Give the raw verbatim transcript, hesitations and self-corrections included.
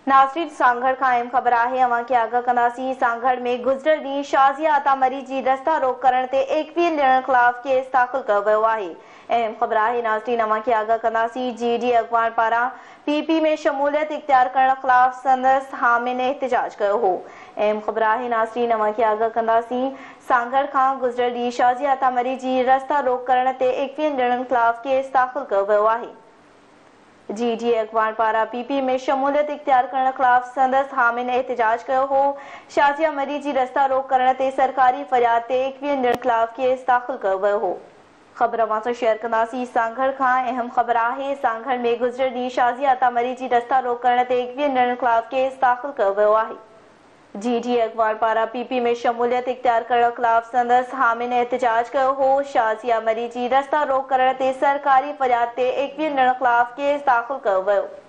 नाज़रीन, सांगड़ खां अहम ख़बर आहे। अवां खे आगाह कंदासीं। सांगड़ में गुज़िरियल ॾींहुं शाज़िया अतामरी जी रस्ता रोक करण ते एकवीह ॼणनि ख़िलाफ़ केस दाख़िल कयो वियो आहे। अहम ख़बर आहे। नाज़रीन, अवां खे आगाह कंदासीं। जी डी अॻवान पारां पीपी में शमूलियत इख्तियार करण ख़िलाफ़ संदसि हामिन एहतिजाज कयो हो। अहम ख़बर आहे। नाज़रीन, अवां खे आगाह कंदासीं। सांगड़ खां गुज़िरियल ॾींहुं शाज़िया अतामरी जी रस्ता रोक करण ते एकवीह ॼणनि ख़िलाफ़ केस दाख़िल कयो वियो आहे। जी डी अॻवान पारां पीपी में शमूलियत इख्तियार करण ख़िलाफ़ संदसि हामिन एहतिजाज कयो हो। शाज़िया मरी जी रस्ता रोक करण ते सरकारी फ़रियाद ते एकवीह ॼणनि ख़िलाफ़ केस दाख़िल कयो वियो हो। ख़बर अवां सां शेयर कंदासीं। सांगड़ खां अहम ख़बर आहे। सांगड़ में गुज़िरियल ॾींहुं शाज़िया अतामरी जी रस्ता रोक करण ते एकवीह ॼणनि ख़िलाफ़ केस दाख़िल कयो वियो आहे। जी डी अॻवान पारां पीपी में शमूलियत इख्तियार करण ख़िलाफ़ संदसि हामिन एहतिजाज कयो हो। शाज़िया मरी जी रस्ता रोक करण ते सरकारी फ़रियाद ते एकवीह ॼणनि ख़िलाफ़ केस दाख़िल कयो वियो।